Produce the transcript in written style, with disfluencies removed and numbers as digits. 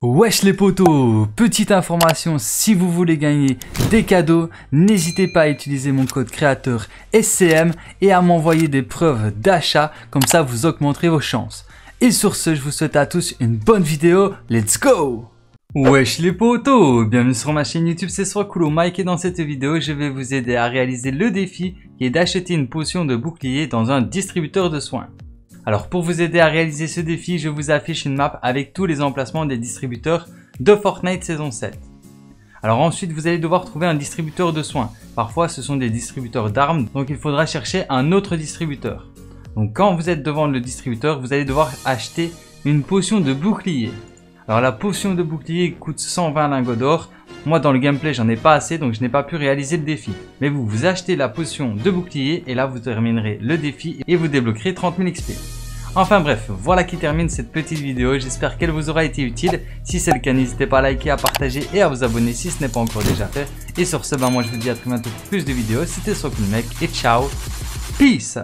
Wesh les potos, petite information, si vous voulez gagner des cadeaux, n'hésitez pas à utiliser mon code créateur SCM et à m'envoyer des preuves d'achat, comme ça vous augmenterez vos chances. Et sur ce, je vous souhaite à tous une bonne vidéo, let's go! Wesh les potos, bienvenue sur ma chaîne YouTube, c'est Swakoulo Mike et dans cette vidéo, je vais vous aider à réaliser le défi qui est d'acheter une potion de bouclier dans un distributeur de soins. Alors pour vous aider à réaliser ce défi, je vous affiche une map avec tous les emplacements des distributeurs de Fortnite saison 7. Alors ensuite vous allez devoir trouver un distributeur de soins. Parfois ce sont des distributeurs d'armes, donc il faudra chercher un autre distributeur. Donc quand vous êtes devant le distributeur, vous allez devoir acheter une potion de bouclier. Alors la potion de bouclier coûte 120 lingots d'or. Moi dans le gameplay j'en ai pas assez donc je n'ai pas pu réaliser le défi. Mais vous achetez la potion de bouclier et là vous terminerez le défi et vous débloquerez 30 000 XP. Enfin bref, voilà qui termine cette petite vidéo, j'espère qu'elle vous aura été utile. Si c'est le cas, n'hésitez pas à liker, à partager et à vous abonner si ce n'est pas encore déjà fait. Et sur ce, moi je vous dis à très bientôt pour plus de vidéos, c'était Swakoulo Mec et ciao, peace.